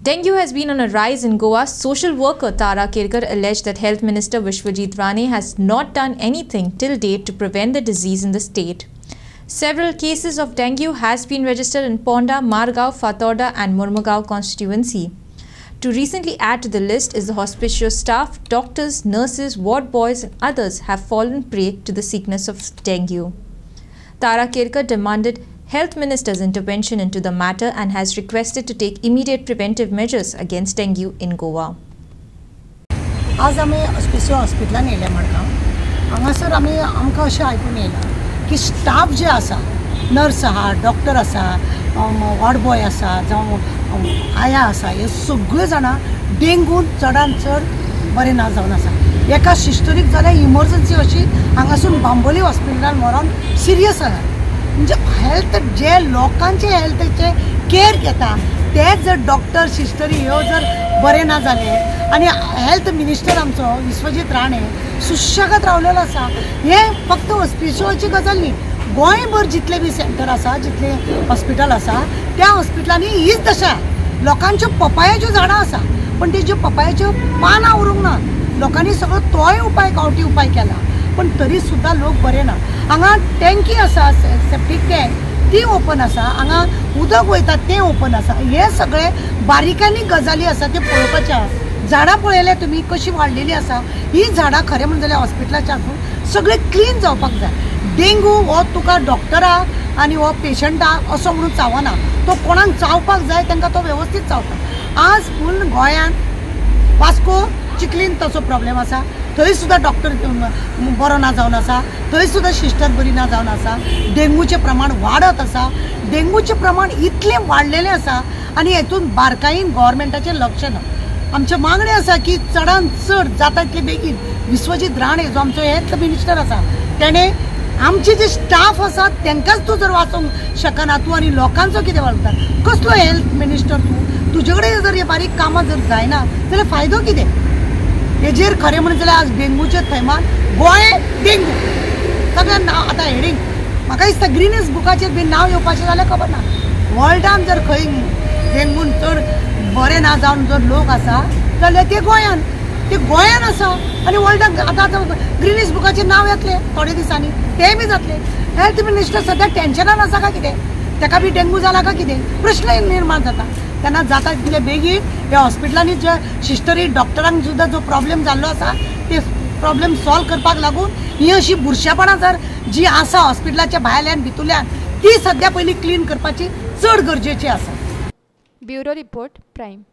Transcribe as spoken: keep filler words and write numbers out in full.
Dengue has been on a rise in Goa. Social worker Tara Kerkar alleged that Health Minister Vishwajit Rane has not done anything till date to prevent the disease in the state. Several cases of dengue has been registered in Ponda, Margao, Fatorda and Murmugao constituency. To recently add to the list is the hospital staff, doctors, nurses, ward boys and others have fallen prey to the sickness of dengue. Tara Kerkar demanded Health Minister's intervention into the matter and has requested to take immediate preventive measures against dengue in Goa. आज आम्ही special हॉस्पिटलान येयले मडगांव. हांगासर आमी आमकां अशें आयकून येयला की स्टाफ जे आसा, नर्स आहा, डॉक्टर आसा, वॉर्ड बॉय आसा जावं आया आसा, हे सगळे जाणां डेंगून चडांत चड बरे ना जावन आसा. एका सिस्टरीक जाल्यार इमर्जन्सी अशी हांगासून बांबोली हॉस्पिटलान व्हरोन सिरियस जाला. म्हणजे हेल्थ जे लोकांचे हेल्थचे केअर घेता तेच जर डॉक्टर सिस्टरी ह्यो जर बरे ना जाले आणि हेल्थ मिनिस्टर आमचो विश्वजीत राणे सुशेगाद रावलेलो आसा. हे फक्त हॉस्पिटलाची गजाल न्ही, गोंयभर जितले बी सेंटर आसा, जितले हॉस्पिटल आसा त्या हॉस्पिटलांनी हीच दशा. लोकांच्यो पपायाच्यो झाडां आसा पण तेज्यो पपायाच्यो पानां उरूंक ना. लोकांनी सगळो तोय उपाय गांवठी उपाय केला पण तरी सुद्धा लोक बरे ना. हांगा टँकी आसा, सेप्टीक टँक ती ओपन आसा, हांगा उदक वयता तें ओपन आसा. हे सगळे बारीकांनी गजाली आसा ते पळोवपाच्या. झाडां पळयले तुमी कशी वाडलेली आसा. ही झाडां खरें म्हणून जाल्यार हॉस्पिटलाच्या हातून सगळे क्लीन जावपाक जाय. डेंगू हो तुका डॉक्टरा आनी हो पेशंटा असो म्हणून चावना, तो कोणाक चावपाक जाय तांकां तो वेवस्थीत चावता. आज पूर्ण गोंयांत वास्को चिखलीन तसो प्रॉब्लेम आसा, थंय सुद्धा डॉक्टर बरो ना जावन आसा, थंय सुद्धा सिस्टर बरी ना जावन आसा. डेंगूचे प्रमाण वाडत आसा. डेंगूचे प्रमाण इतलें वाडलेलें आसा आनी हेतून बारकायेन गव्हर्मेंटाचें लक्ष ना. आमचे मागणी आसा की चडांत चड जाता तितले बेगीन विश्वजीत राणे जो आमचो हेल्थ मिनिस्टर आसा तेणे आमचे जे स्टाफ आसा तांकांच तूं जर वाचोवंक शकना तूं आनी लोकांचो कितें वळखता. कसलो हेल्थ मिनिस्टर तूं? तुजे कडेन जर हे बारीक कामां जर जायना जाल्यार फायदो कितें? हेजेर खरें म्हणून जाल्यार आज डेंगूचे थैमान गोंय डेंगू सगळ्यांक नांव आतां हेडींग म्हाका दिसता ग्रिनीज बुकाचेर बी नांव येवपाचें जाल्यार खबर ना. वर्ल्डान जर खंय डेंगून चड बरे ना जावन जर लोक आसा जाल्यार ते गोंयान ते गोंयान आसा आनी वर्ल्डाक आतां आतां ग्रिनीज बुकाचेर नांव येतलें थोडे दिसांनी तें बी जातलें. हेल्थ मिनिस्टर सद्या टेन्शनान आसा काय कितें? ताका बी डेंगू जाला काय कितें प्रश्न निर्माण जाता. त्यांना जाता तितले बेगीन ह्या हॉस्पिटलांनी जे सिस्टरी डॉक्टरांक सुद्धा जो प्रॉब्लेम जाल्लो आसा ते प्रॉब्लेम सॉल्व करपाक लागून ही अशी बुरशेपणां जर जी आसा हॉस्पिटलाच्या भायल्यान भितुल्यान ती सद्या पयली क्लीन करपाची चड गरजेची आसा. Bureau report prime.